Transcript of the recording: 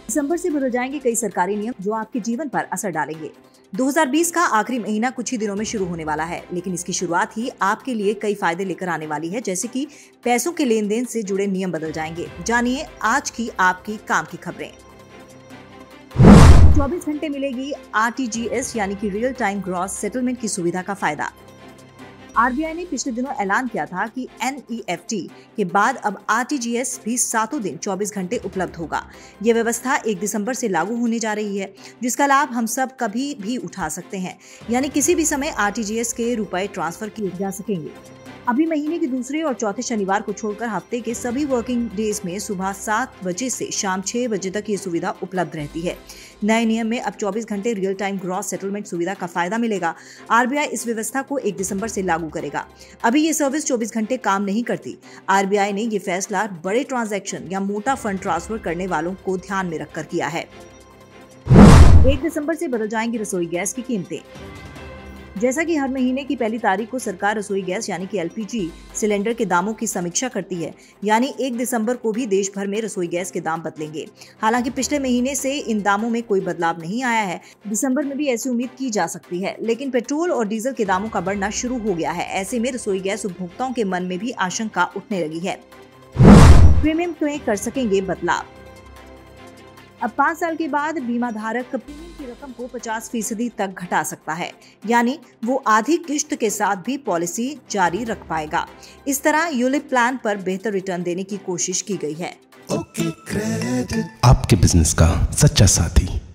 दिसंबर से बदल जाएंगे कई सरकारी नियम जो आपके जीवन पर असर डालेंगे। 2020 का आखिरी महीना कुछ ही दिनों में शुरू होने वाला है, लेकिन इसकी शुरुआत ही आपके लिए कई फायदे लेकर आने वाली है, जैसे कि पैसों के लेन देन से जुड़े नियम बदल जाएंगे। जानिए आज की आपकी काम की खबरें। 24 घंटे मिलेगी RTGS यानी कि रियल टाइम ग्रॉस सेटलमेंट की सुविधा का फायदा। RBI ने पिछले दिनों ऐलान किया था कि NEFT के बाद अब RTGS भी 7 दिन 24 घंटे उपलब्ध होगा। ये व्यवस्था 1 दिसंबर से लागू होने जा रही है, जिसका लाभ हम सब कभी भी उठा सकते हैं, यानी किसी भी समय RTGS के रुपए ट्रांसफर किए जा सकेंगे। अभी महीने के दूसरे और चौथे शनिवार को छोड़कर हफ्ते के सभी वर्किंग डेज में सुबह 7 बजे से शाम 6 बजे तक ये सुविधा उपलब्ध रहती है। नए नियम में अब 24 घंटे रियल टाइम ग्रॉस सेटलमेंट सुविधा का फायदा मिलेगा। RBI इस व्यवस्था को 1 दिसंबर से लागू करेगा। अभी ये सर्विस 24 घंटे काम नहीं करती। RBI ने ये फैसला बड़े ट्रांजैक्शन या मोटा फंड ट्रांसफर करने वालों को ध्यान में रखकर किया है। 1 दिसंबर से बदल जाएंगी रसोई गैस की कीमतें। जैसा कि हर महीने की पहली तारीख को सरकार रसोई गैस यानी कि LPG सिलेंडर के दामों की समीक्षा करती है, यानी 1 दिसंबर को भी देश भर में रसोई गैस के दाम बदलेंगे। हालांकि पिछले महीने से इन दामों में कोई बदलाव नहीं आया है। दिसंबर में भी ऐसी उम्मीद की जा सकती है, लेकिन पेट्रोल और डीजल के दामों का बढ़ना शुरू हो गया है। ऐसे में रसोई गैस उपभोक्ताओं के मन में भी आशंका उठने लगी है। प्रीमियम में कर सकेंगे बदलाव। अब 5 साल के बाद बीमा धारक प्रीमियम की रकम को 50% तक घटा सकता है, यानी वो आधी किश्त के साथ भी पॉलिसी जारी रख पाएगा। इस तरह यूलिप प्लान पर बेहतर रिटर्न देने की कोशिश की गई है। आपके बिजनेस का सच्चा साथी।